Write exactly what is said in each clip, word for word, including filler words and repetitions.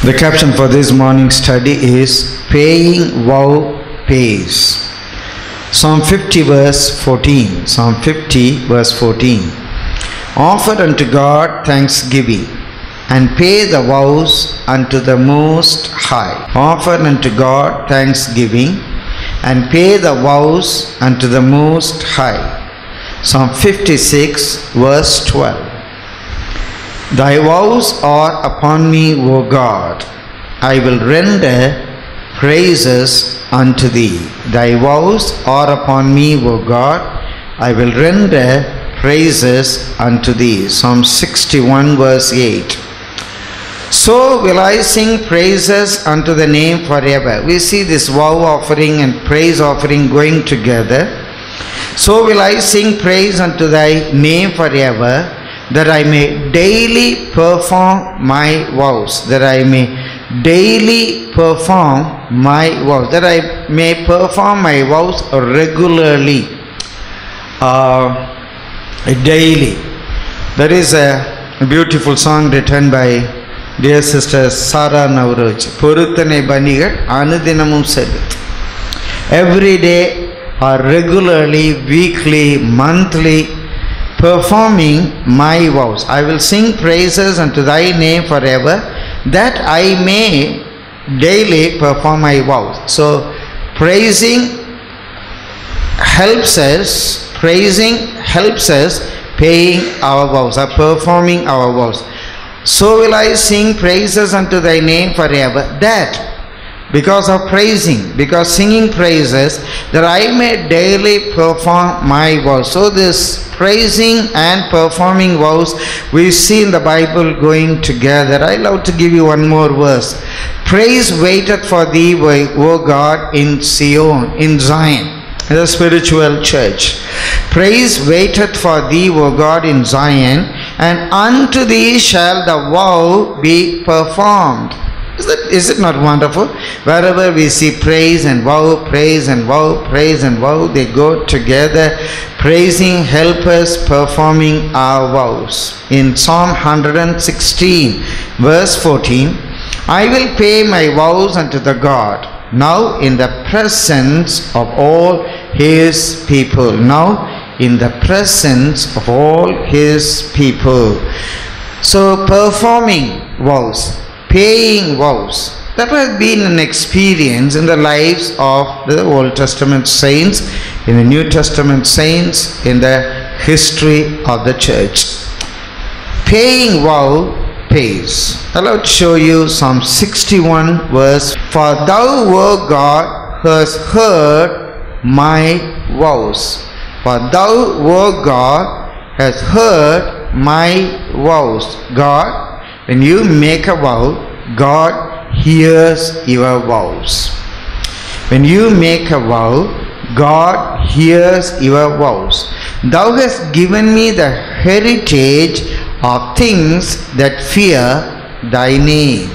The caption for this morning study is Paying Vow Pays. Psalm fifty verse fourteen. Psalm fifty verse fourteen. Offer unto God thanksgiving and pay the vows unto the Most High. Offer unto God thanksgiving and pay the vows unto the Most High. Psalm fifty-six verse twelve. Thy vows are upon me, O God. I will render praises unto thee. Thy vows are upon me, O God. I will render praises unto thee. Psalm sixty-one verse eight. So will I sing praises unto the name forever. We see this vow offering and praise offering going together. So will I sing praise unto thy name forever, that I may daily perform my vows, that I may daily perform my vows, that I may perform my vows regularly, uh, daily. There is a beautiful song written by dear sister Sarah Navroj. Poruthane Banigal Anudinamum said every day or regularly, weekly, monthly, performing my vows. I will sing praises unto thy name forever, that I may daily perform my vows. So praising helps us, praising helps us paying our vows or performing our vows. So will I sing praises unto thy name forever, that because of praising, because singing praises, that I may daily perform my vows. So this praising and performing vows we see in the Bible going together. I love to give you one more verse. Praise waiteth for thee, O God, in Zion, in Zion, the spiritual church. Praise waiteth for thee, O God, in Zion, and unto thee shall the vow be performed. Is, that, is it not wonderful? Wherever we see praise and vow, praise and vow, praise and vow, they go together. Praising helps us performing our vows. In Psalm one hundred sixteen verse fourteen, I will pay my vows unto the God, now in the presence of all his people. Now in the presence of all his people. So performing vows, paying vows, that has been an experience in the lives of the Old Testament saints, in the New Testament saints, in the history of the church. Paying vow pays. I'd like to show you Psalm sixty-one verse. For thou, O God, hast heard my vows. For thou, O God, hast heard my vows. God, when you make a vow, God hears your vows. When you make a vow, God hears your vows. Thou hast given me the heritage of things that fear thy name.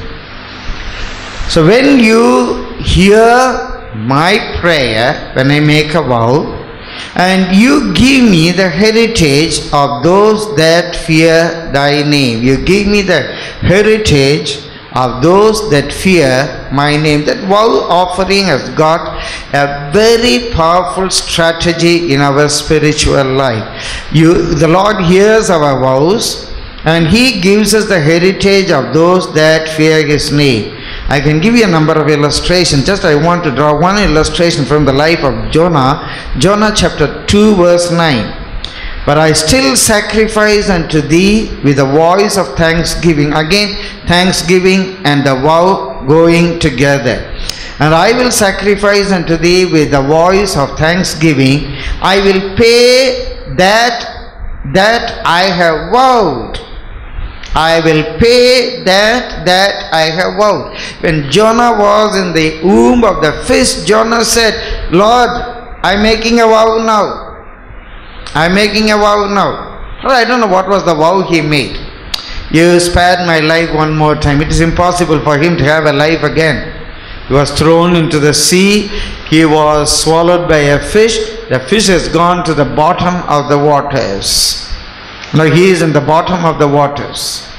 So when you hear my prayer, when I make a vow, and you give me the heritage of those that fear thy name. You give me the heritage of those that fear my name. That vow offering has got a very powerful strategy in our spiritual life. You, the Lord hears our vows and he gives us the heritage of those that fear his name. I can give you a number of illustrations. Just I want to draw one illustration from the life of Jonah. Jonah chapter two verse nine. But I still sacrifice unto thee with a voice of thanksgiving. Again, thanksgiving and the vow going together. And I will sacrifice unto thee with the voice of thanksgiving. I will pay that that I have vowed. I will pay that that I have vowed. When Jonah was in the womb of the fish, Jonah said, Lord, I'm making a vow now. I'm making a vow now. Well, I don't know what was the vow he made. You spared my life one more time. It is impossible for him to have a life again. He was thrown into the sea. He was swallowed by a fish. The fish has gone to the bottom of the waters. Now he is in the bottom of the waters.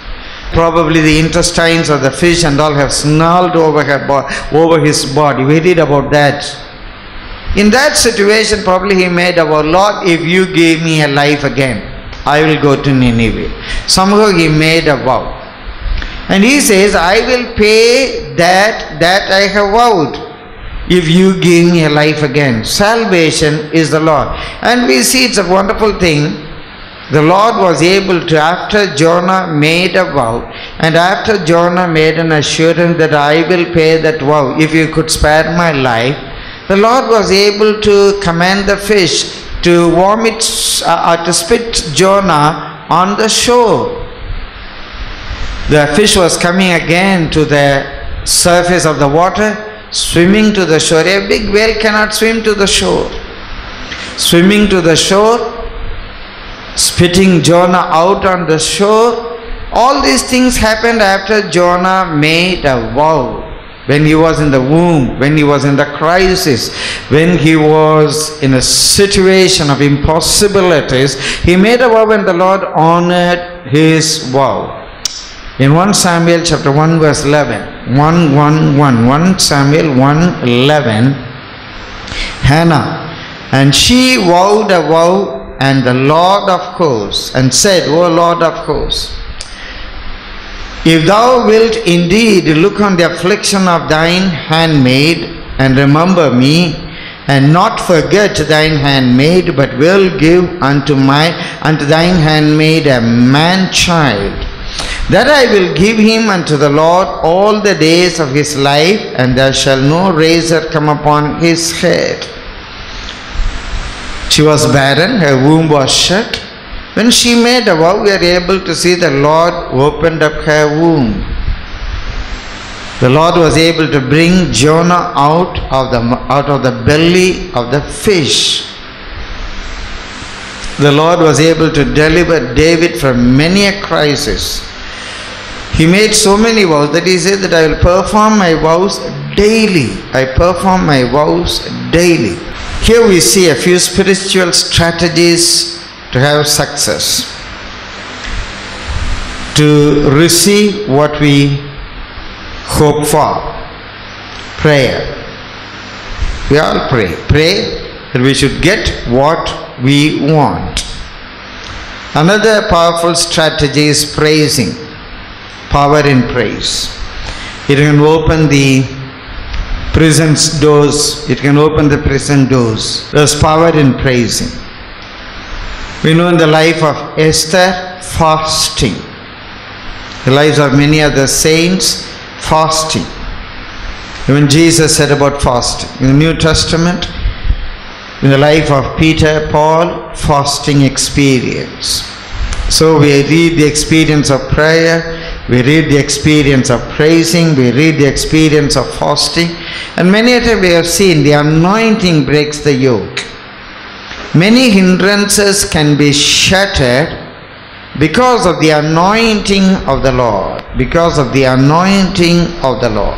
Probably the intestines of the fish and all have snarled over, her bo- over his body. We read about that. In that situation, probably he made a vow, Lord, if you give me a life again, I will go to Nineveh. Somehow he made a vow. And he says, I will pay that that I have vowed if you give me a life again. Salvation is the Lord. And we see it's a wonderful thing. The Lord was able to, after Jonah made a vow, and after Jonah made an assurance that I will pay that vow if you could spare my life, the Lord was able to command the fish to vomit, uh, uh, to spit Jonah on the shore. The fish was coming again to the surface of the water, swimming to the shore. A big whale cannot swim to the shore. Swimming to the shore, spitting Jonah out on the shore. All these things happened after Jonah made a vow. When he was in the womb, when he was in the crisis, when he was in a situation of impossibilities, he made a vow and the Lord honored his vow. In First Samuel chapter one verse eleven, one, one, one, First Samuel one, eleven, Hannah, and she vowed a vow and the Lord of hosts, and said, O Lord of hosts, if thou wilt indeed look on the affliction of thine handmaid, and remember me, and not forget thine handmaid, but will give unto my unto thine handmaid a man child, that I will give him unto the Lord all the days of his life, and there shall no razor come upon his head. She was barren, her womb was shut. When she made a vow, we are able to see the Lord opened up her womb. The Lord was able to bring Jonah out of the, out of the belly of the fish. The Lord was able to deliver David from many a crisis. He made so many vows that he said that I will perform my vows daily. I perform my vows daily. Here we see a few spiritual strategies to have success, to receive what we hope for. Prayer. We all pray. Pray that we should get what we want. Another powerful strategy is praising. Power in praise. It can open the prison's doors. It can open the prison doors. There's power in praising. We know in the life of Esther, fasting. The lives of many other saints, fasting. Even Jesus said about fasting. In the New Testament, in the life of Peter, Paul, fasting experience. So we read the experience of prayer, we read the experience of praising, we read the experience of fasting, and many a time we have seen the anointing breaks the yoke. Many hindrances can be shattered because of the anointing of the Lord. Because of the anointing of the Lord.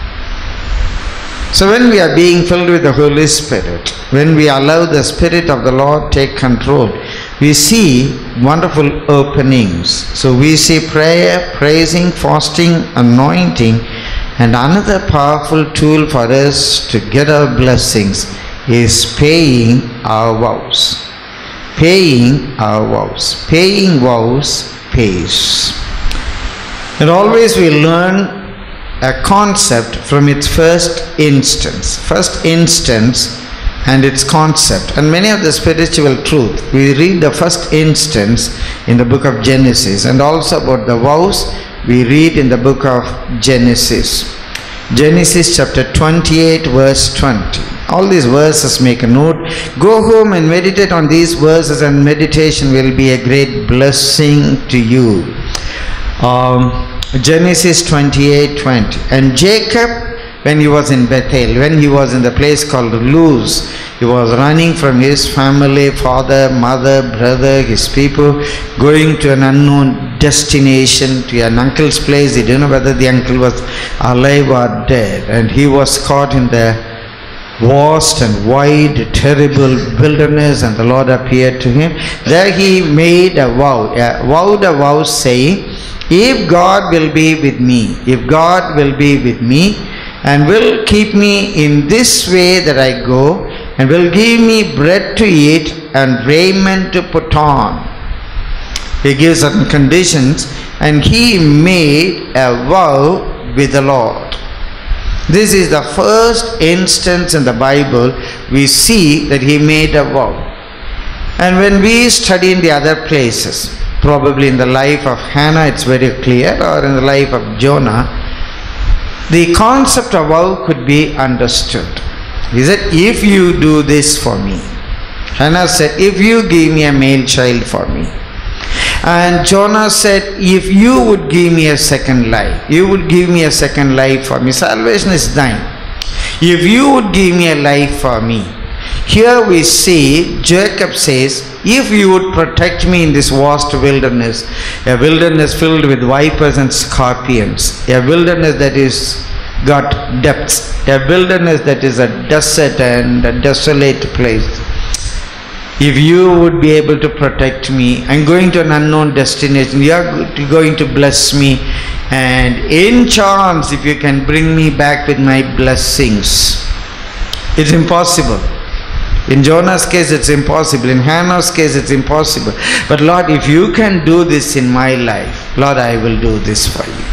So when we are being filled with the Holy Spirit, when we allow the Spirit of the Lord take control, we see wonderful openings. So we see prayer, praising, fasting, anointing, and another powerful tool for us to get our blessings is paying our vows. Paying our vows. Paying vows pays. And always we learn a concept from its first instance. First instance and its concept. And many of the spiritual truth, we read the first instance in the book of Genesis, and also about the vows we read in the book of Genesis. Genesis chapter twenty-eight verse twenty. All these verses, make a note. Go home and meditate on these verses, and meditation will be a great blessing to you. Um, Genesis twenty-eight twenty. And Jacob, when he was in Bethel, when he was in the place called Luz, he was running from his family, father, mother, brother, his people, going to an unknown destination, to an uncle's place. He didn't know whether the uncle was alive or dead, and he was caught in the vast and wide, terrible wilderness, and the Lord appeared to him. There he made a vow, uh, vowed a vow saying, If God will be with me, if God will be with me and will keep me in this way that I go, and will give me bread to eat and raiment to put on. He gives certain conditions, and he made a vow with the Lord. This is the first instance in the Bible we see that he made a vow. And when we study in the other places, probably in the life of Hannah it's very clear, or in the life of Jonah, the concept of vow could be understood. He said, if you do this for me. Hannah said, if you give me a male child for me. And Jonah said, if you would give me a second life, you would give me a second life for me. Salvation is thine. If you would give me a life for me. Here we see Jacob says, if you would protect me in this vast wilderness, a wilderness filled with vipers and scorpions, a wilderness that is got depths, a wilderness that is a desert and a desolate place. If you would be able to protect me, I'm going to an unknown destination, you are going to bless me, and in chance if you can bring me back with my blessings. It's impossible. In Jonah's case it's impossible, in Hannah's case it's impossible. But Lord, if you can do this in my life, Lord, I will do this for you.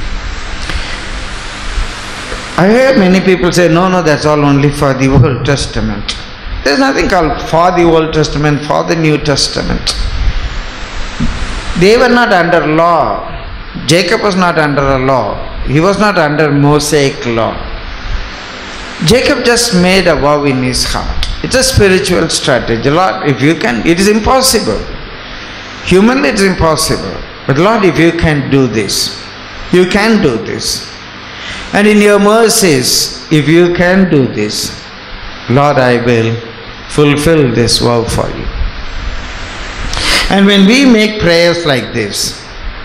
I hear many people say, no, no, that's all only for the Old Testament. There's nothing called for the Old Testament, for the New Testament. They were not under law. Jacob was not under a law. He was not under Mosaic law. Jacob just made a vow in his heart. It's a spiritual strategy. Lord, if you can, it is impossible. Humanly it's impossible. But Lord, if you can do this, you can do this. And in your mercies, if you can do this, Lord, I will fulfill this vow for you. And when we make prayers like this,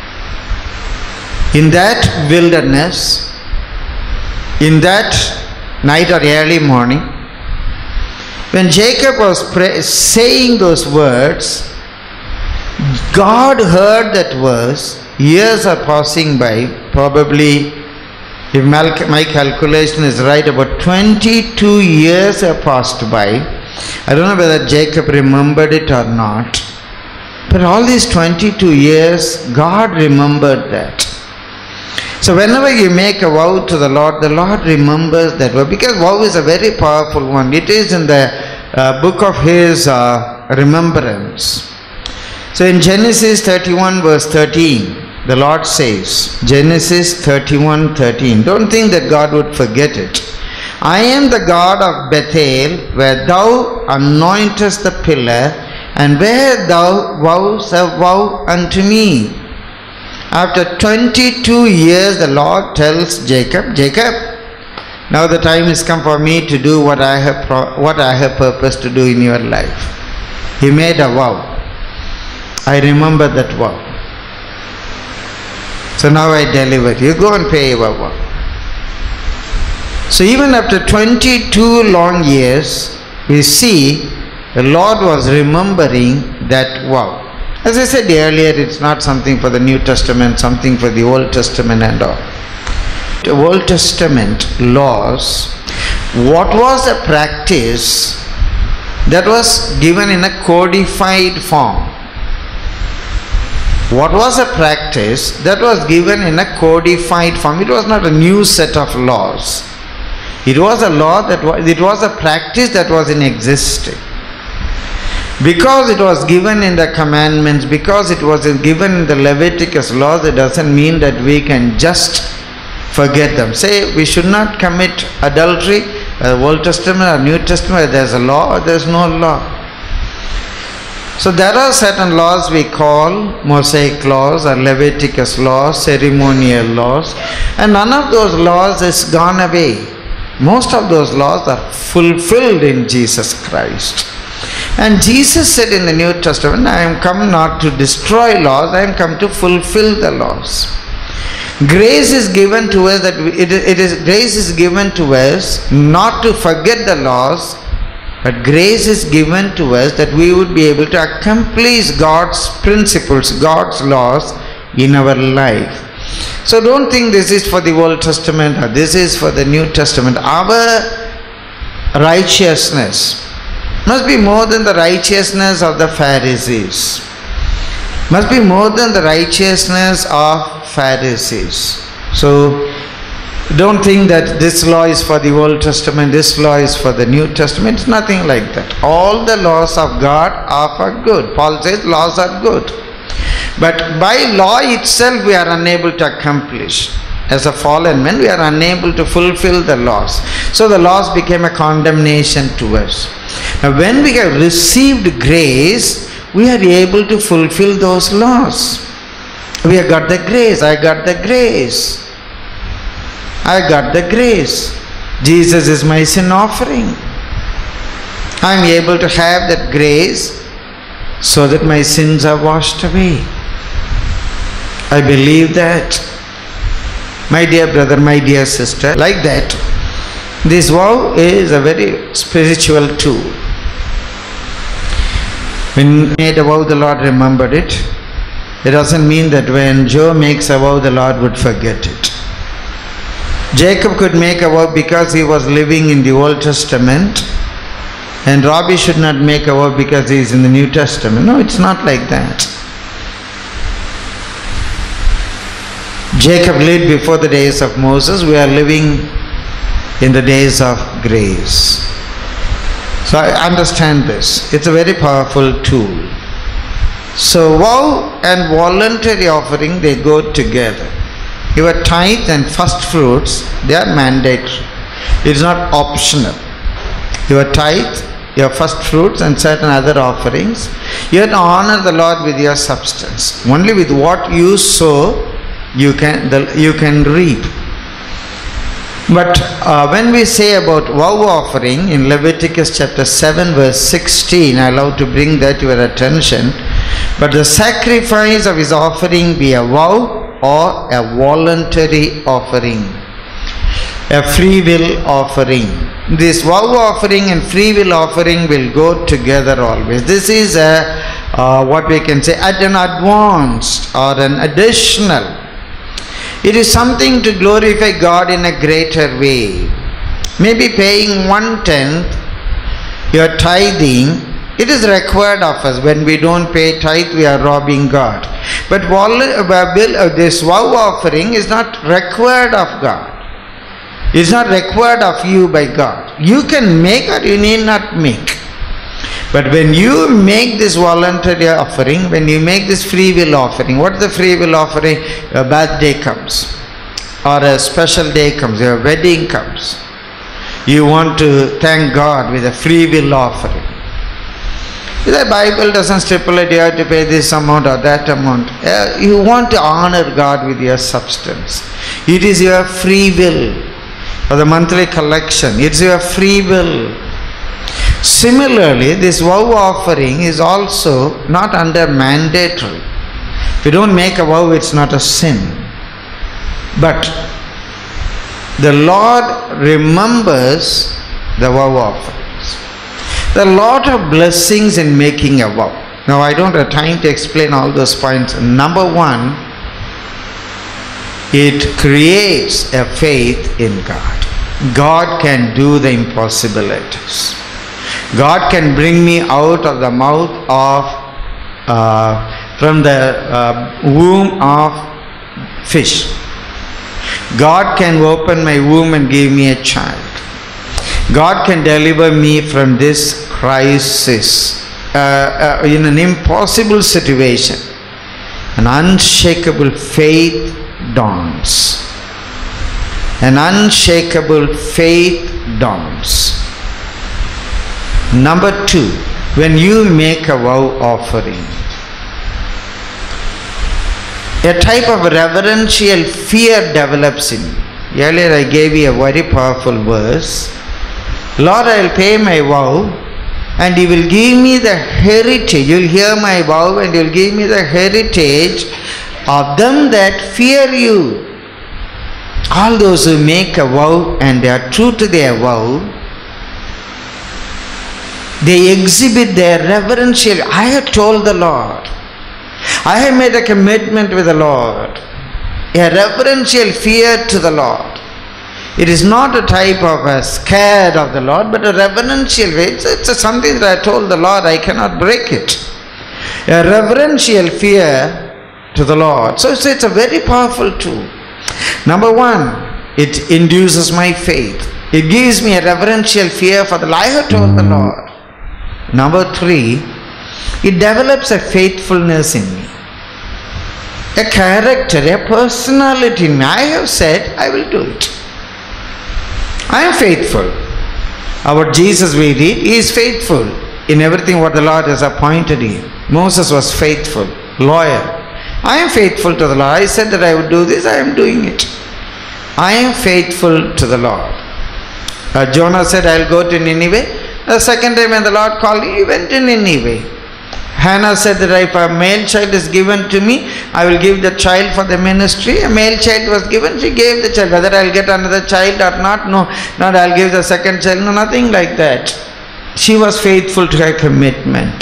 in that wilderness, in that night or early morning, when Jacob was pray, saying those words, God heard that verse. Years are passing by, probably, if my calculation is right, about twenty-two years have passed by. I don't know whether Jacob remembered it or not, but all these twenty-two years, God remembered that. So whenever you make a vow to the Lord, the Lord remembers that vow, because vow is a very powerful one. It is in the uh, book of His uh, remembrance. So in Genesis thirty-one verse thirteen, the Lord says, Genesis thirty-one thirteen, don't think that God would forget it. I am the God of Bethel, where thou anointest the pillar, and where thou vowest a vow unto me. After twenty-two years, the Lord tells Jacob, Jacob, now the time has come for me to do what I have pro- what I have purposed to do in your life. He made a vow. I remember that vow. So now I deliver. You go and pay your vow. So even after twenty-two long years, we see the Lord was remembering that vow. As I said earlier, it's not something for the New Testament, something for the Old Testament and all. The Old Testament laws, what was a practice that was given in a codified form? What was a practice that was given in a codified form? It was not a new set of laws. It was a law that was, it was a practice that was in existence. Because it was given in the commandments, because it was given in the Leviticus laws, it doesn't mean that we can just forget them. Say we should not commit adultery, uh, Old Testament or New Testament, there's a law or there's no law. So there are certain laws we call Mosaic laws or Leviticus laws, ceremonial laws, and none of those laws is gone away. Most of those laws are fulfilled in Jesus Christ. And Jesus said in the New Testament, I am come not to destroy laws, I am come to fulfill the laws. Grace is given to us that we, it, it is grace is given to us not to forget the laws, but grace is given to us that we would be able to accomplish God's principles, God's laws in our life. So don't think this is for the Old Testament or this is for the New Testament. Our righteousness must be more than the righteousness of the Pharisees. Must be more than the righteousness of Pharisees. So don't think that this law is for the Old Testament, this law is for the New Testament. It's nothing like that. All the laws of God are for good. Paul says laws are good. But by law itself we are unable to accomplish. As a fallen man, we are unable to fulfill the laws. So the laws became a condemnation to us. Now when we have received grace, we are able to fulfill those laws. We have got the grace. I got the grace. I got the grace. Jesus is my sin offering. I am able to have that grace so that my sins are washed away. I believe that. My dear brother, my dear sister, like that, this vow is a very spiritual tool. When made a vow, the Lord remembered it. It doesn't mean that when Joe makes a vow, the Lord would forget it. Jacob could make a vow because he was living in the Old Testament, and Robbie should not make a vow because he is in the New Testament. No, it's not like that. Jacob lived before the days of Moses. We are living in the days of grace. So I understand this. It's a very powerful tool. So vow and voluntary offering, they go together. Your tithe and first fruits, they are mandatory. It's not optional. Your tithe, your first fruits and certain other offerings, you have to honor the Lord with your substance. Only with what you sow, you can the, you can reap. But uh, when we say about vow offering in Leviticus chapter seven verse sixteen, I love to bring that to your attention. But the sacrifice of his offering be a vow or a voluntary offering, a free will offering. This vow offering and free will offering will go together always. This is a uh, what we can say at an advanced or an additional. It is something to glorify God in a greater way. Maybe paying one tenth, your tithing, it is required of us. When we don't pay tithe, we are robbing God. But this vow offering is not required of God. It is not required of you by God. You can make or you need not make. But when you make this voluntary offering, when you make this free will offering, what is the free will offering? Your birthday comes, or a special day comes, your wedding comes. You want to thank God with a free will offering. The Bible doesn't stipulate you have to pay this amount or that amount. You want to honor God with your substance. It is your free will. For the monthly collection, it's your free will. Similarly, this vow offering is also not under mandatory. If you don't make a vow, it's not a sin. But the Lord remembers the vow offerings. There are a lot of blessings in making a vow. Now, I don't have time to explain all those points. Number one, it creates a faith in God. God can do the impossibilities. God can bring me out of the mouth of, uh, from the uh, womb of fish. God can open my womb and give me a child. God can deliver me from this crisis, uh, uh, in an impossible situation. An unshakable faith dawns. An unshakable faith dawns. Number two, when you make a vow offering, a type of reverential fear develops in you. Earlier I gave you a very powerful verse. Lord, I will pay my vow and you will give me the heritage. You will hear my vow and you will give me the heritage of them that fear you. All those who make a vow and they are true to their vow, they exhibit their reverential. I have told the Lord. I have made a commitment with the Lord. a reverential fear to the Lord. It is not a type of a scared of the Lord, but a reverential way. It's, it's a something that I told the Lord, I cannot break it. A reverential fear to the Lord. So it's, it's a very powerful tool. Number one, it induces my faith. It gives me a reverential fear for the Lord. I have told the Lord. Number three, it develops a faithfulness in me. A character, a personality in me. I have said, I will do it. I am faithful. About Jesus we read, he is faithful in everything what the Lord has appointed him. Moses was faithful, loyal. I am faithful to the Lord. I said that I would do this, I am doing it. I am faithful to the Lord. Uh, Jonah said, I will go to Nineveh. The second time when the Lord called, he went to Nineveh. Hannah said that if a male child is given to me, I will give the child for the ministry. A male child was given, she gave the child. Whether I will get another child or not, no. Not I will give the second child, no, nothing like that. She was faithful to her commitment.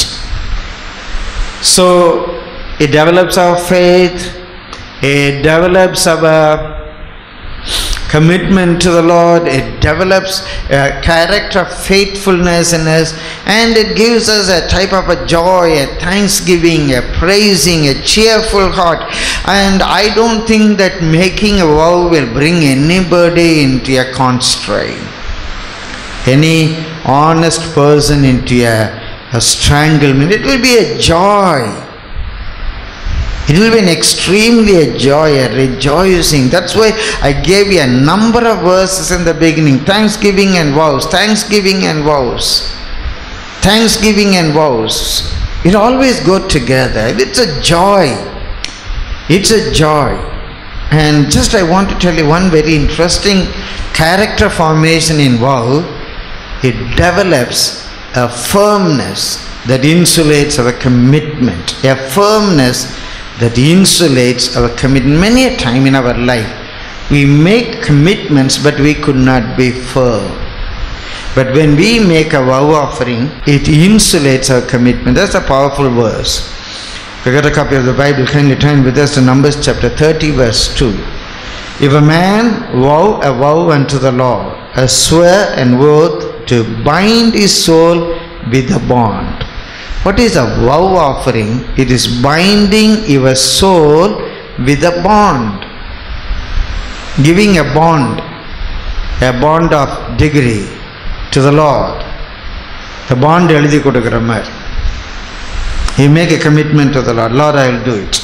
So, it develops our faith, it develops our commitment to the Lord, it develops a character of faithfulness in us, and it gives us a type of a joy, a thanksgiving, a praising, a cheerful heart. And I don't think that making a vow will bring anybody into a constraint, any honest person into a, a stranglement. It will be a joy. It will be an extremely a joy, a rejoicing. That's why I gave you a number of verses in the beginning. Thanksgiving and vows. Thanksgiving and vows. Thanksgiving and vows. It always go together. It's a joy. It's a joy. And just I want to tell you one very interesting character formation in vow. It develops a firmness that insulates our commitment. A firmness that insulates our commitment. Many a time in our life, we make commitments but we could not be firm. But when we make a vow offering, it insulates our commitment. That's a powerful verse. If you got a copy of the Bible, kindly turn with us to Numbers chapter thirty verse two. If a man vow a vow unto the Lord, a swear and oath to bind his soul with a bond. What is a vow offering? It is binding your soul with a bond. Giving a bond, a bond of degree to the Lord. The bond eludhi kodukra mari. You make a commitment to the Lord. Lord, I will do it.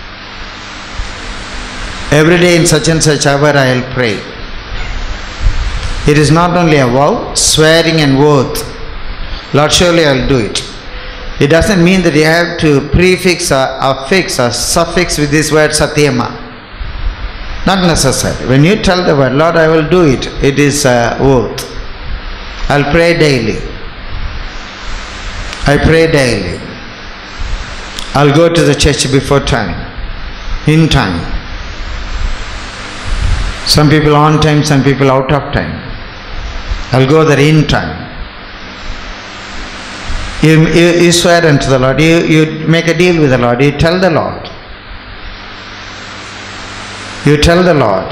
Every day in such and such hour I will pray. It is not only a vow, swearing and oath. Lord, surely I will do it. It doesn't mean that you have to prefix or affix or suffix with this word satyama. Not necessary. When you tell the word, Lord, I will do it, it is a oath. I'll pray daily. I pray daily. I'll go to the church before time, in time. Some people on time, some people out of time. I'll go there in time. You, you, you swear unto the Lord, you, you make a deal with the Lord, you tell the Lord. You tell the Lord.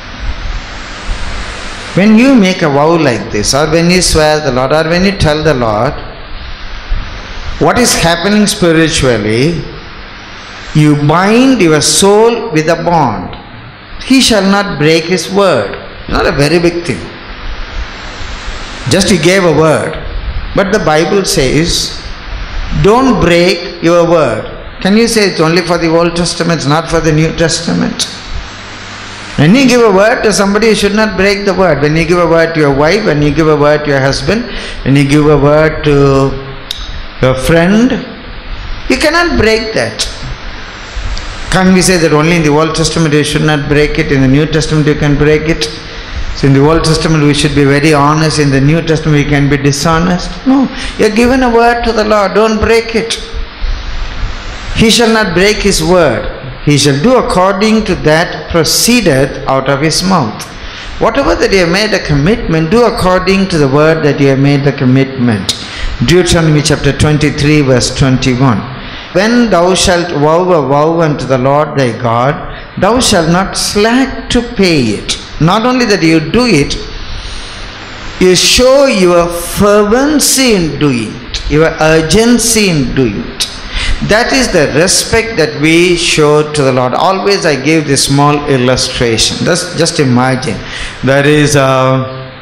When you make a vow like this, or when you swear the Lord, or when you tell the Lord, what is happening spiritually, you bind your soul with a bond. He shall not break his word. Not a very big thing. Just you gave a word. But the Bible says, don't break your word. Can you say it's only for the Old Testament, it's not for the New Testament? When you give a word to somebody, you should not break the word. When you give a word to your wife, when you give a word to your husband, when you give a word to your friend, you cannot break that. Can't we say that only in the Old Testament you should not break it, in the New Testament you can break it? So in the Old Testament we should be very honest, in the New Testament we can be dishonest. No, you are given a word to the Lord, don't break it. He shall not break his word. He shall do according to that proceedeth out of his mouth. Whatever that you have made a commitment, do according to the word that you have made the commitment. Deuteronomy chapter twenty-three verse twenty-one. When thou shalt vow a vow unto the Lord thy God, thou shalt not slack to pay it. Not only that you do it, you show your fervency in doing it, your urgency in doing it. That is the respect that we show to the Lord. Always I give this small illustration. Just, just imagine, there is a,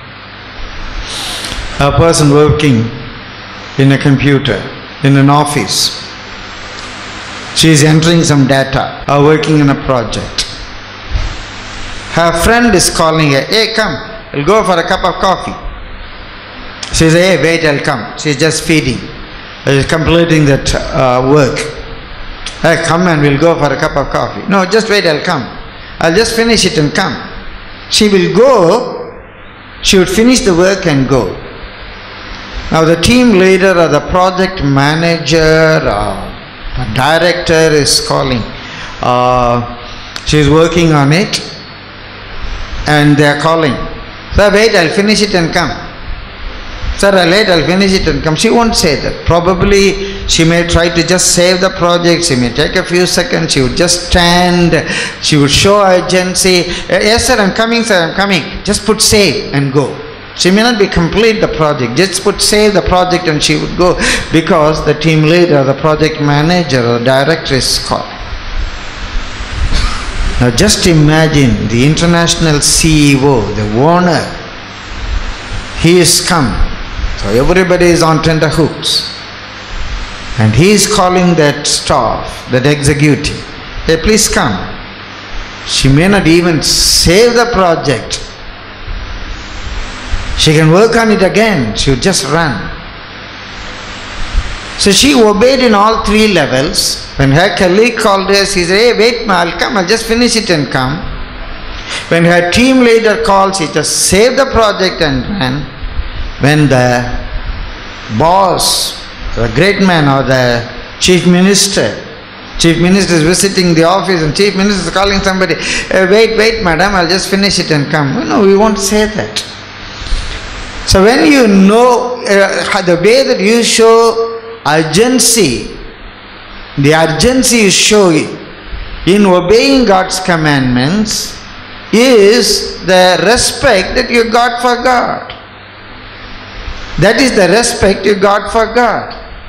a person working in a computer, in an office. She is entering some data or working in a project. Her friend is calling her, hey come, we'll go for a cup of coffee. She says, hey wait, I'll come. She's just feeding. She's completing that uh, work. Hey come and we'll go for a cup of coffee. No, just wait, I'll come. I'll just finish it and come. She will go, she would finish the work and go. Now the team leader or the project manager or the director is calling. Uh, she's working on it and they are calling. Sir, wait, I'll finish it and come. Sir, I'll wait, I'll finish it and come. She won't say that. Probably she may try to just save the project. She may take a few seconds. She would just stand. She would show urgency. Yes, sir, I'm coming, sir, I'm coming. Just put save and go. She may not be complete the project. Just put save the project and she would go because the team leader, the project manager or director is called. Now just imagine the international C E O, the owner. He is come. So everybody is on tenterhooks. And he is calling that staff, that executive. Hey, please come. She may not even save the project. She can work on it again. She would just run. So she obeyed in all three levels. When her colleague called her, she said, hey, wait, ma, I'll come. I'll just finish it and come. When her team leader called, she just saved the project and ran. When the boss, the great man or the chief minister, chief minister is visiting the office and chief minister is calling somebody, hey, wait, wait, madam, I'll just finish it and come. No, we won't say that. So when you know uh, the way that you show urgency, the urgency you show in obeying God's commandments is the respect that you got for God. That is the respect you got for God.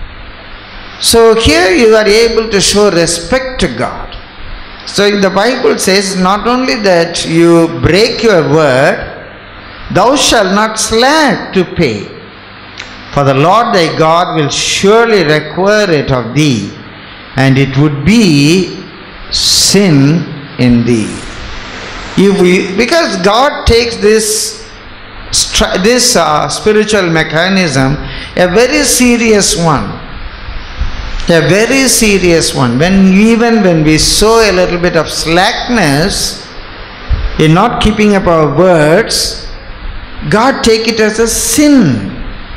So here you are able to show respect to God. So the Bible says not only that you break your word, thou shalt not slack to pay, for the Lord thy God will surely require it of thee, and it would be sin in thee. If we, because God takes this this uh, spiritual mechanism a very serious one, a very serious one. When even when we show a little bit of slackness in not keeping up our words, God take it as a sin.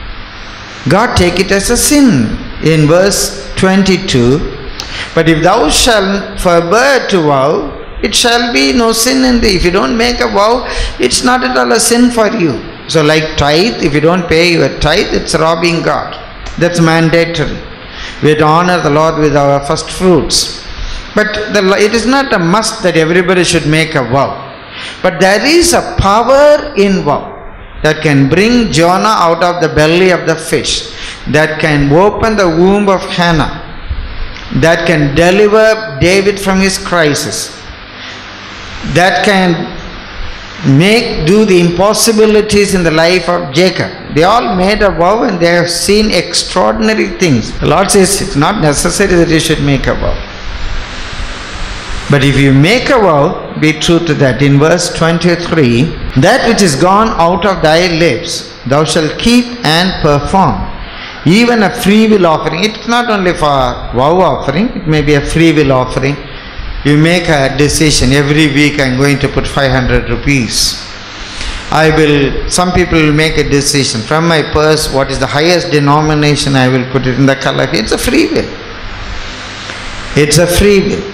God take it as a sin. In verse twenty-two, but if thou shalt forbear to vow, it shall be no sin in thee. If you don't make a vow, it's not at all a sin for you. So like tithe, if you don't pay your tithe, it's robbing God. That's mandatory. We have to honor the Lord with our first fruits. But the, it is not a must that everybody should make a vow. But there is a power in vow that can bring Jonah out of the belly of the fish, that can open the womb of Hannah, that can deliver David from his crisis, that can make do the impossibilities in the life of Jacob. They all made a vow and they have seen extraordinary things. The Lord says it's not necessary that you should make a vow. But if you make a vow, be true to that. In verse twenty-three, that which is gone out of thy lips, thou shalt keep and perform. Even a free will offering. It's not only for vow offering, it may be a free will offering. You make a decision, every week I am going to put five hundred rupees. I will, some people will make a decision, from my purse, what is the highest denomination, I will put it in the color. It's a free will. It's a free will.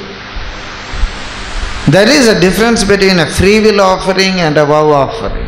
There is a difference between a free will offering and a vow offering.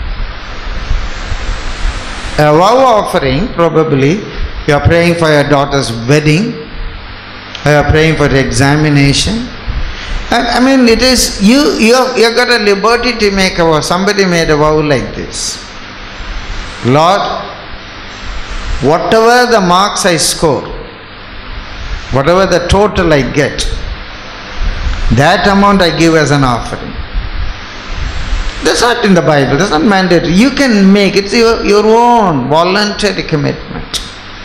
A vow offering, probably, you are praying for your daughter's wedding, or you are praying for the examination. I, I mean, it is, you, you have, you have got a liberty to make a vow. Somebody made a vow like this. Lord, whatever the marks I score, whatever the total I get, that amount I give as an offering. That's not in the Bible, that's not mandatory. You can make it your, your own voluntary commitment.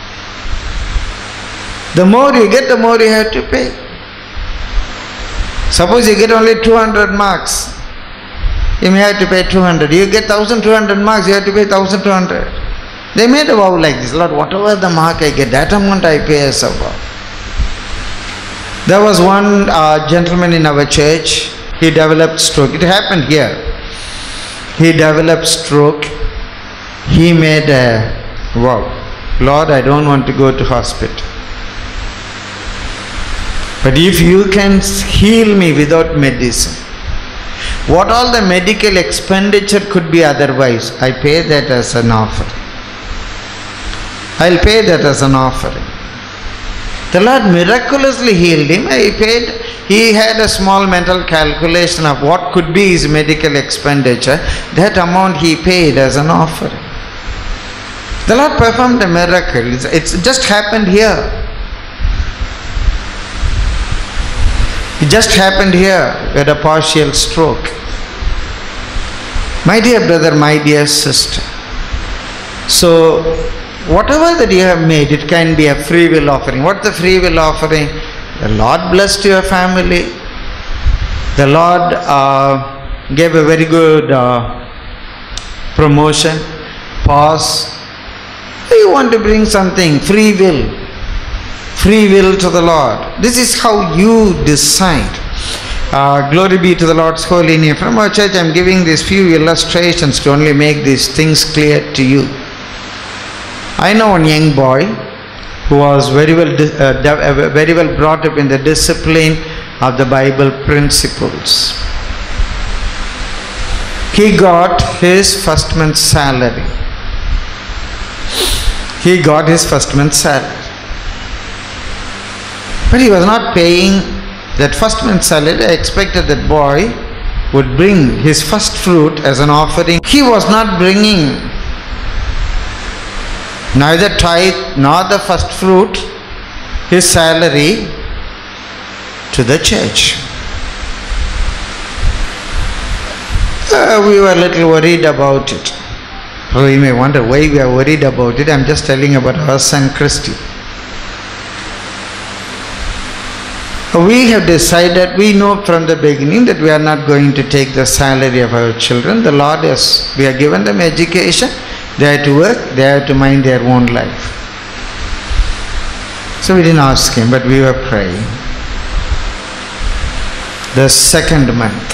The more you get, the more you have to pay. Suppose you get only two hundred marks, you may have to pay two hundred. You get one thousand two hundred marks, you have to pay one thousand two hundred. They made a vow like this, Lord, whatever the mark I get, that amount I pay as a vow. There was one uh, gentleman in our church, he developed stroke. It happened here. He developed stroke. He made a vow. Lord, I don't want to go to hospital. But if you can heal me without medicine, what all the medical expenditure could be otherwise, I pay that as an offering. I'll pay that as an offering. The Lord miraculously healed him. He paid, he had a small mental calculation of what could be his medical expenditure. That amount he paid as an offering. The Lord performed a miracle. It's, it's just happened here. It just happened here with a partial stroke. My dear brother, my dear sister. So, whatever that you have made, it can be a free will offering. What's the free will offering? The Lord blessed your family. The Lord uh, gave a very good uh, promotion, pause. You want to bring something, free will. Free will to the Lord. This is how you decide. Uh, glory be to the Lord's holy name. From our church, I am giving these few illustrations to only make these things clear to you. I know one young boy who was very well, uh, very well brought up in the discipline of the Bible principles. He got his first month's salary. He got his first month's salary. But he was not paying that first month's salary. I expected that boy would bring his first fruit as an offering. He was not bringing neither tithe nor the first fruit, his salary, to the church. Uh, we were a little worried about it. So you may wonder why we are worried about it. I am just telling about our son Christy. We have decided, we know from the beginning that we are not going to take the salary of our children. The Lord has, we have given them education. They have to work, they have to mind their own life. So we didn't ask him, but we were praying. The second month,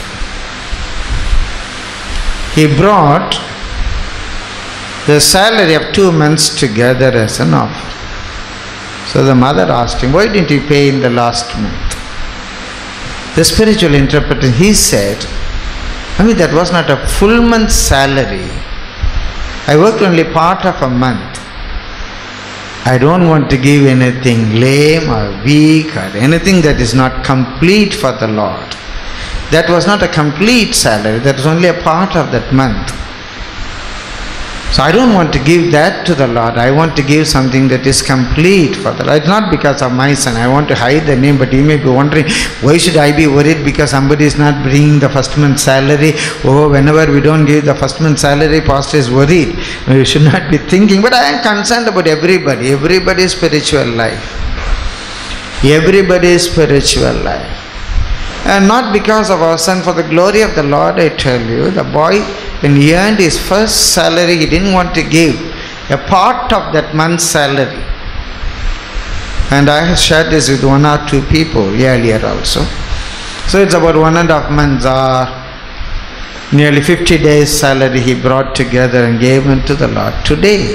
he brought the salary of two months together as an offer. So the mother asked him, why didn't you pay in the last month? The spiritual interpreter, he said, I mean, that was not a full month's salary. I worked only part of a month. I don't want to give anything lame or weak or anything that is not complete for the Lord. That was not a complete salary. That was only a part of that month. So I don't want to give that to the Lord. I want to give something that is complete for the Lord. It's not because of my son. I want to hide the name, but you may be wondering, why should I be worried because somebody is not bringing the first month's salary? Oh, whenever we don't give the first month's salary, pastor is worried. You should not be thinking. But I am concerned about everybody. Everybody's spiritual life. Everybody's spiritual life. And not because of our son, for the glory of the Lord, I tell you, the boy, when he earned his first salary, he didn't want to give a part of that month's salary. And I have shared this with one or two people earlier also. So it's about one and a half months or nearly fifty days salary he brought together and gave unto the Lord today.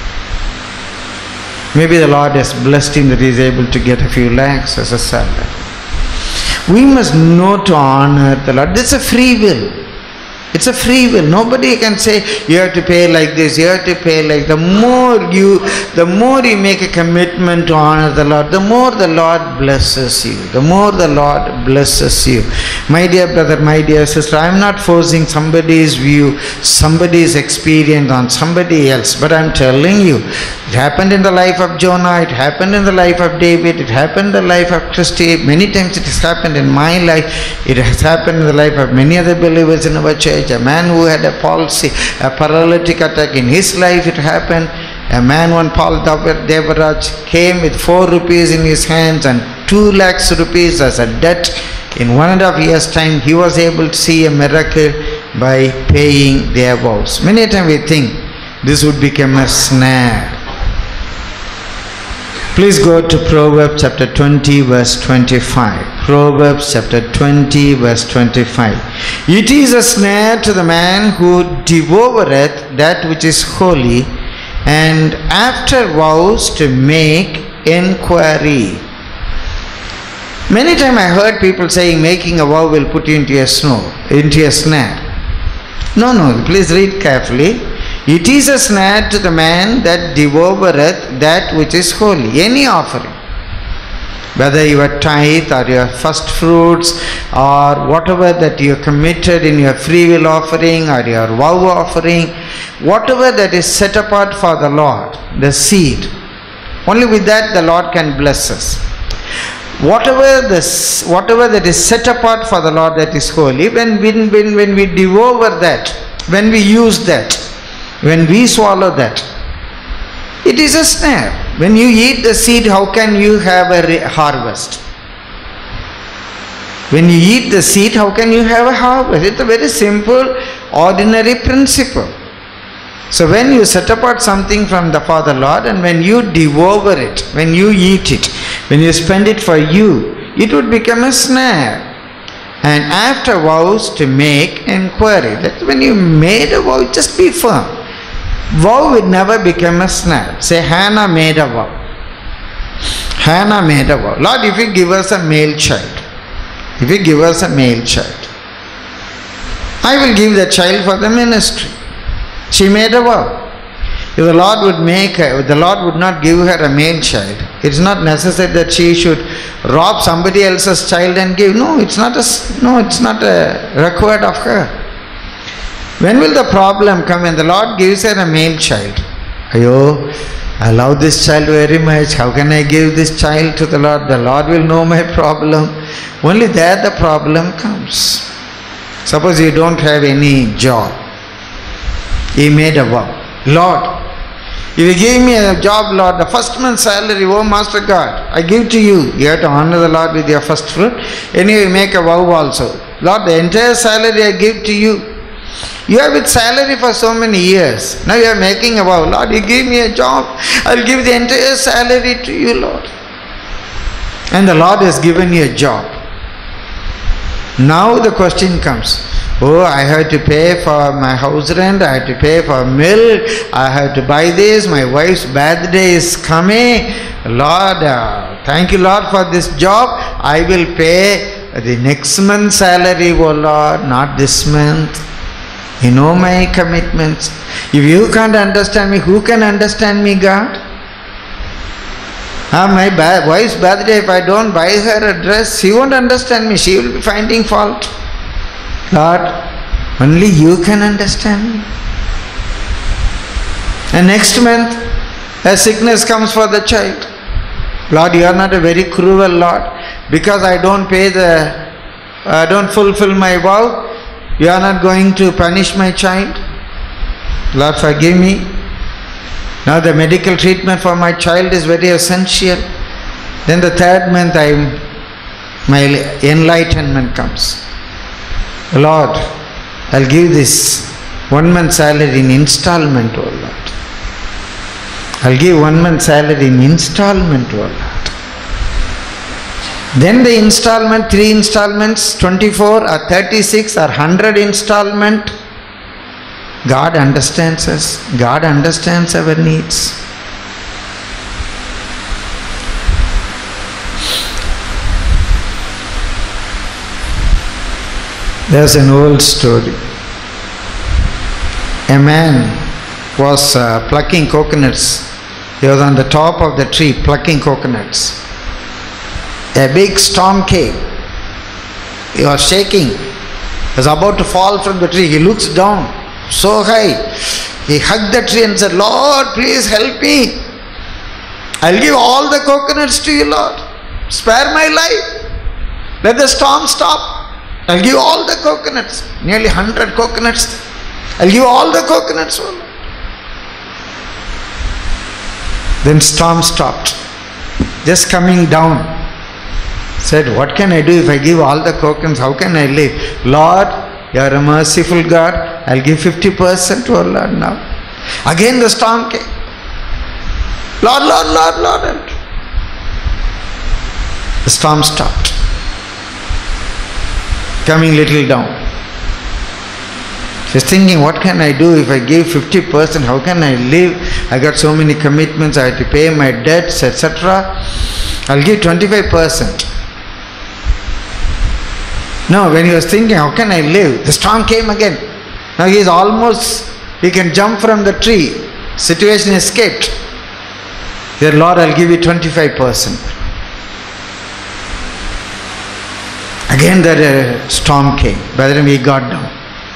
Maybe the Lord has blessed him that he is able to get a few lakhs as a salary. We must know to honor the Lord. This is a free will. It's a free will. Nobody can say you have to pay like this, you have to pay like. The more you, the more you make a commitment to honor the Lord, the more the Lord blesses you. The more the Lord blesses you. My dear brother, my dear sister, I am not forcing somebody's view, somebody's experience on somebody else, but I am telling you, it happened in the life of Jonah, it happened in the life of David, it happened in the life of Christy. Many times it has happened in my life, it has happened in the life of many other believers in our church. A man who had a palsy, a paralytic attack in his life, it happened. A man, one Paul Devaraj, came with four rupees in his hands and two lakhs rupees as a debt. In one and a half years' time, he was able to see a miracle by paying their vows. Many times we think this would become a snare. Please go to Proverbs chapter twenty verse twenty-five. Proverbs chapter twenty verse twenty-five. It is a snare to the man who devoureth that which is holy, and after vows to make enquiry. Many times I heard people saying making a vow will put you into a snow, into a snare. No, no, please read carefully. It is a snare to the man that devoureth that which is holy. Any offering, whether your tithe or your first fruits or whatever that you committed in your free will offering or your vow offering, whatever that is set apart for the Lord, the seed, only with that the Lord can bless us. Whatever this, whatever that is set apart for the Lord that is holy, when, when, when, when we devour that, when we use that, when we swallow that, it is a snare. When you eat the seed, how can you have a harvest? When you eat the seed, how can you have a harvest? It's a very simple, ordinary principle. So when you set apart something from the Father Lord, and when you devour it, when you eat it, when you spend it for you, it would become a snare. And after vows to make enquiry. That when you made a vow, just be firm. Vow will never become a snare. Say, Hannah made a vow. Hannah made a vow. Lord, if you give us a male child, if you give us a male child, I will give the child for the ministry. She made a vow. If the Lord would make her, if the Lord would not give her a male child, it's not necessary that she should rob somebody else's child and give. No, it's not a, no, it's not a required of her. When will the problem come? When the Lord gives her a male child. Ayo, I love this child very much. How can I give this child to the Lord? The Lord will know my problem. Only there the problem comes. Suppose you don't have any job. He made a vow. Lord, if you give me a job, Lord, the first month's salary, oh Master God, I give to you. You have to honor the Lord with your first fruit. Anyway, make a vow also. Lord, the entire salary I give to you. You are with salary for so many years. Now you are making a vow. Lord, you give me a job. I will give the entire salary to you, Lord. And the Lord has given you a job. Now the question comes. Oh, I have to pay for my house rent. I have to pay for milk. I have to buy this. My wife's birthday is coming. Lord, uh, thank you, Lord, for this job. I will pay the next month's salary, oh Lord, not this month. You know my commitments. If you can't understand me, who can understand me, God? Ah, my wife's birthday, if I don't buy her a dress, she won't understand me. She will be finding fault. Lord, only you can understand me. And next month, a sickness comes for the child. Lord, you are not a very cruel Lord. Because I don't pay the, I don't fulfill my vow, you are not going to punish my child. Lord, forgive me. Now the medical treatment for my child is very essential. Then the third month, I, my enlightenment comes. Lord, I'll give this one month salary in installment, oh Lord. I'll give one month salary in installment, oh Lord. Then the installment, three installments, twenty-four or thirty-six or one hundred installment. God understands us. God understands our needs. There's an old story. A man was uh, plucking coconuts. He was on the top of the tree plucking coconuts. A big storm came. He was shaking. He was about to fall from the tree. He looks down so high. He hugged the tree and said, Lord, please help me. I'll give all the coconuts to you, Lord. Spare my life. Let the storm stop. I'll give all the coconuts. Nearly hundred coconuts. I'll give all the coconuts, oh Lord. Then storm stopped. Just coming down. Said, what can I do if I give all the coconuts? How can I live? Lord, you are a merciful God. I'll give fifty percent, oh Lord, now. Again the storm came. Lord, Lord, Lord, Lord. And the storm stopped. Coming little down. She's thinking, what can I do if I give fifty percent? How can I live? I got so many commitments. I have to pay my debts, et cetera. I'll give twenty-five percent. No, when he was thinking, how can I live? The storm came again. Now he is almost, he can jump from the tree. Situation escaped. He said, Lord, I'll give you twenty-five percent. Again the uh, storm came. By the time he got down,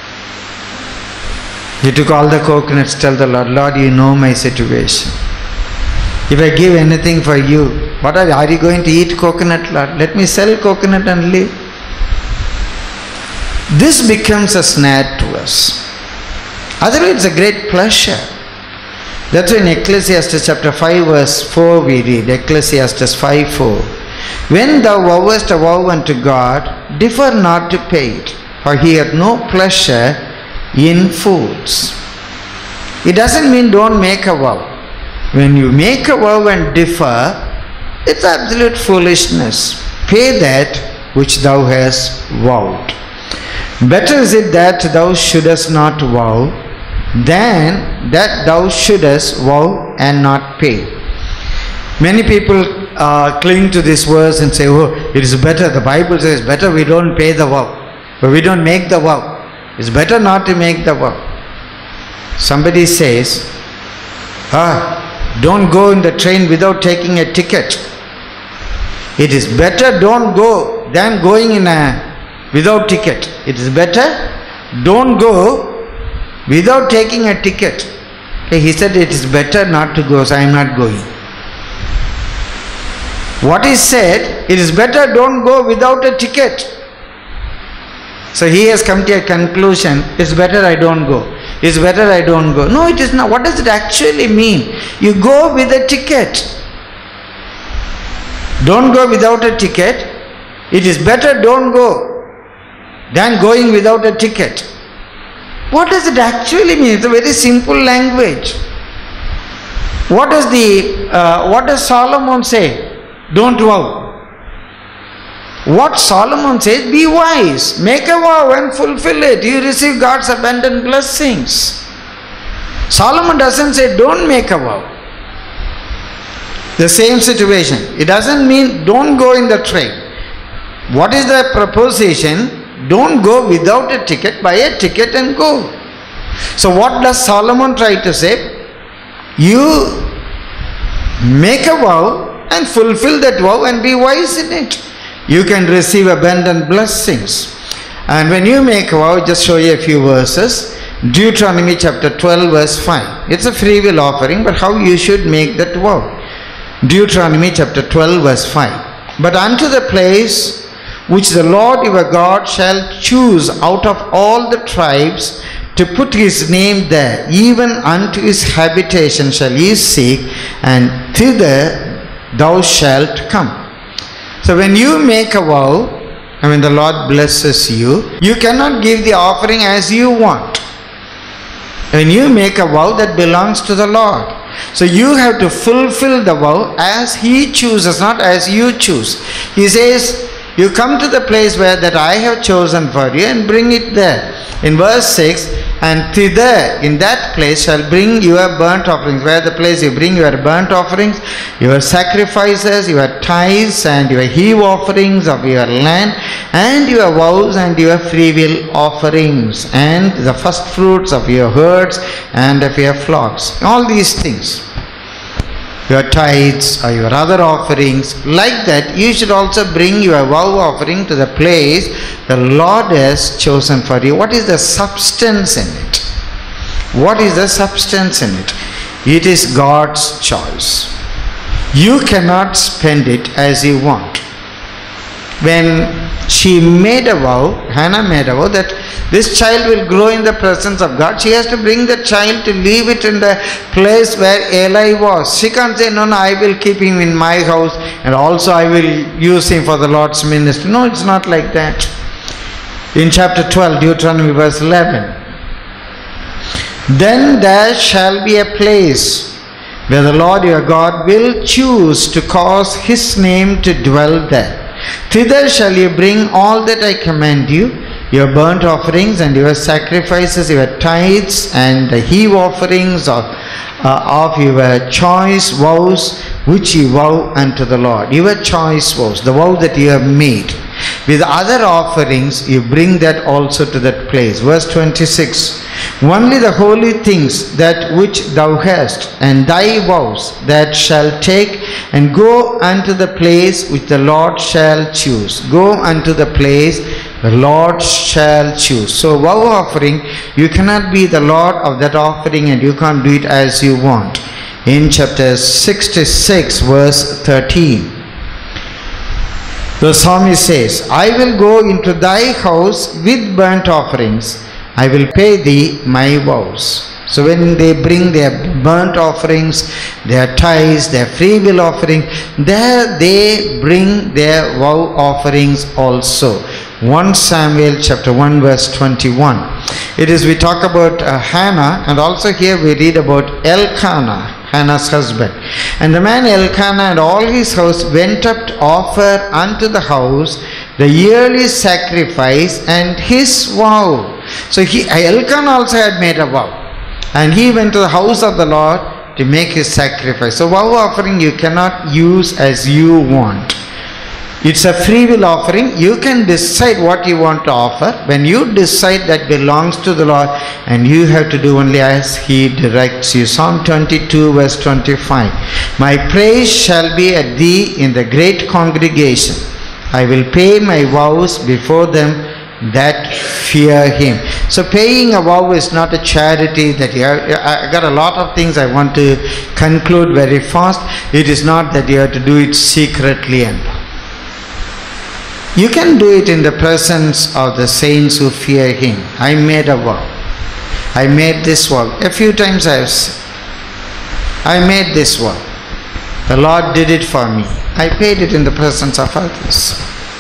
he took all the coconuts, tell the Lord, Lord, you know my situation. If I give anything for you, what are, are you going to eat coconut, Lord? Let me sell coconut and live. This becomes a snare to us. Otherwise, it's a great pleasure. That's why in Ecclesiastes chapter five verse four we read, Ecclesiastes five four. When thou vowest a vow unto God, defer not to pay it, for he hath no pleasure in fools. It doesn't mean don't make a vow. When you make a vow and defer, it's absolute foolishness. Pay that which thou hast vowed. Better is it that thou shouldest not vow than that thou shouldest vow and not pay. Many people uh, cling to this verse and say, oh, it is better, the Bible says better we don't pay the vow, but we don't make the vow. It's better not to make the vow. Somebody says, ah, don't go in the train without taking a ticket. It is better don't go than going in a without ticket. It is better don't go without taking a ticket. Okay, he said it is better not to go, so I am not going. What is said, it is better don't go without a ticket. So he has come to a conclusion, it's better I don't go. It's better I don't go. No, it is not. What does it actually mean? You go with a ticket. Don't go without a ticket. It is better don't go than going without a ticket. What does it actually mean? It's a very simple language. What does the uh, what does Solomon say? Don't vow. What Solomon says, be wise, make a vow and fulfill it. You receive God's abundant blessings. Solomon doesn't say don't make a vow. The same situation. It doesn't mean don't go in the train. What is the proposition? Don't go without a ticket, buy a ticket and go. So what does Solomon try to say? You make a vow and fulfill that vow and be wise in it. You can receive abundant blessings. And when you make a vow, just show you a few verses. Deuteronomy chapter twelve verse five. It's a free will offering, but how you should make that vow. Deuteronomy chapter twelve verse five. But unto the place which the Lord your God shall choose out of all the tribes to put his name there, even unto his habitation shall ye seek, and thither thou shalt come. So when you make a vow, and when the Lord blesses you, you cannot give the offering as you want. When you make a vow, that belongs to the Lord. So you have to fulfill the vow as he chooses, not as you choose. He says, you come to the place where that I have chosen for you and bring it there. In verse six, and thither, in that place, shall bring your burnt offerings. Where the place you bring your burnt offerings, your sacrifices, your tithes, and your heave offerings of your land, and your vows, and your freewill offerings, and the first fruits of your herds, and of your flocks. All these things. Your tithes or your other offerings, like that you should also bring your vow offering to the place the Lord has chosen for you. What is the substance in it? What is the substance in it? It is God's choice. You cannot spend it as you want. When she made a vow, Hannah made a vow that this child will grow in the presence of God, she has to bring the child to leave it in the place where Eli was. She can't say, no, no, I will keep him in my house and also I will use him for the Lord's ministry. No, it's not like that. In chapter twelve, Deuteronomy verse eleven, then there shall be a place where the Lord your God will choose to cause his name to dwell there. Thither shall you bring all that I command you, your burnt offerings and your sacrifices, your tithes and the heave offerings of, uh, of your choice vows which you vow unto the Lord. Your choice vows, the vow that you have made. With other offerings you bring that also to that place. Verse twenty-six, only the holy things that which thou hast and thy vows that shall take and go unto the place which the Lord shall choose. Go unto the place the Lord shall choose. So vow offering, you cannot be the Lord of that offering and you can't do it as you want. In chapter sixty-six verse thirteen, the psalmist says, I will go into thy house with burnt offerings. I will pay thee my vows. So when they bring their burnt offerings, their tithes, their free will offering, there they bring their vow offerings also. First Samuel chapter one verse twenty-one. It is, we talk about uh, Hannah, and also here we read about Elkanah, Hannah's husband. And the man Elkanah and all his house went up to offer unto the house the yearly sacrifice and his vow. So he, Elkanah also had made a vow, and he went to the house of the Lord to make his sacrifice. So vow offering you cannot use as you want. It's a free will offering. You can decide what you want to offer. When you decide, that belongs to the Lord, and you have to do only as he directs you. Psalm twenty-two verse twenty-five. My praise shall be at thee in the great congregation. I will pay my vows before them that fear him. So paying a vow is not a charity that you have. I got a lot of things I want to conclude very fast. It is not that you have to do it secretly, and you can do it in the presence of the saints who fear him. I made a vow. I made this vow. A few times I have said, I made this vow. The Lord did it for me. I paid it in the presence of others.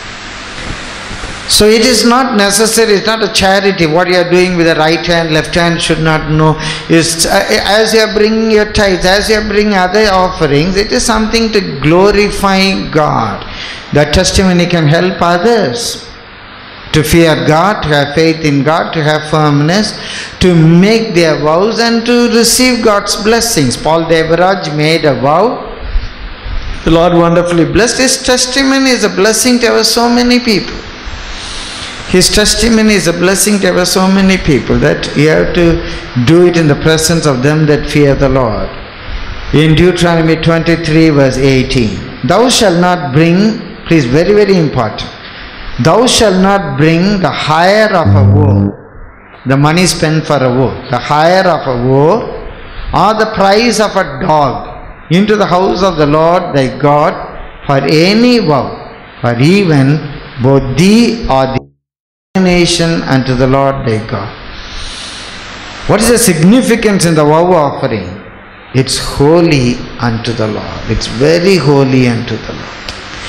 So it is not necessary, it's not a charity. What you are doing with the right hand, left hand should not know. Is as you are bringing your tithes, as you are bringing other offerings, it is something to glorify God. That testimony can help others to fear God, to have faith in God, to have firmness, to make their vows and to receive God's blessings. Paul Devaraj made a vow. The Lord wonderfully blessed. His testimony is a blessing to ever so many people. His testimony is a blessing to ever so many people, that you have to do it in the presence of them that fear the Lord. In Deuteronomy twenty-three verse eighteen, thou shalt not bring, please, very very important, thou shalt not bring the hire of a woe, the money spent for a woe, the hire of a woe, or the price of a dog into the house of the Lord thy God for any vow, for even both thee or the nation unto the Lord thy God. What is the significance in the vow offering? It's holy unto the Lord. It's very holy unto the Lord.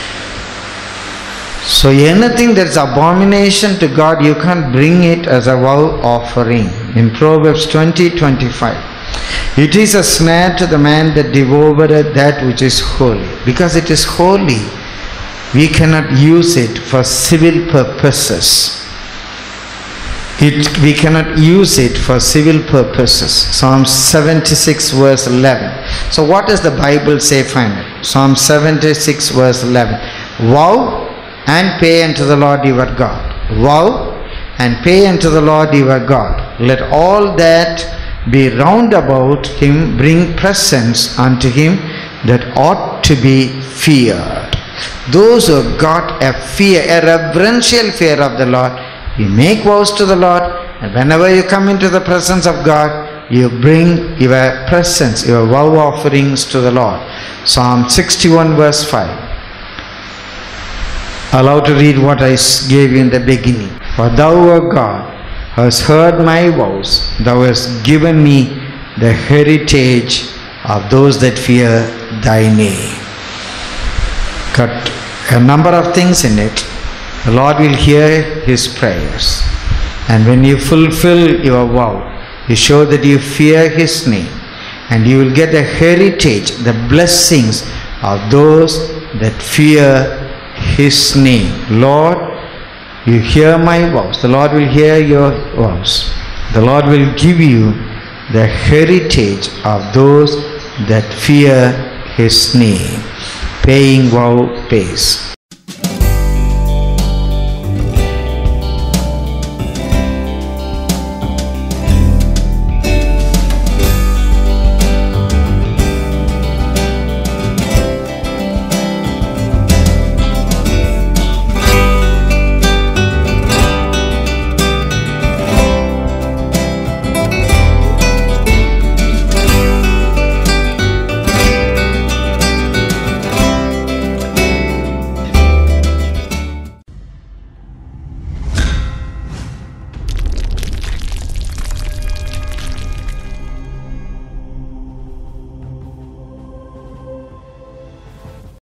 So anything that's abomination to God, you can't bring it as a vow offering. In Proverbs twenty twenty-five, it is a snare to the man that devoureth that which is holy. Because it is holy, we cannot use it for civil purposes. It, we cannot use it for civil purposes. Psalm seventy-six verse eleven. So what does the Bible say finally? Psalm seventy-six verse eleven. Vow and pay unto the Lord your God. Vow and pay unto the Lord your God. Let all that be round about him bring presents unto him that ought to be feared. Those who have got a fear, a reverential fear of the Lord, you make vows to the Lord, and whenever you come into the presence of God, you bring your presents, your vow offerings to the Lord. Psalm sixty-one verse five. Allow to read what I gave you in the beginning. For thou, O God, hast heard my vows, thou hast given me the heritage of those that fear thy name. Got a number of things in it. The Lord will hear his prayers. And when you fulfill your vow, you show that you fear his name. And you will get the heritage, the blessings of those that fear his name. Lord, you hear my vows. The Lord will hear your vows. The Lord will give you the heritage of those that fear his name. Paying vow pays.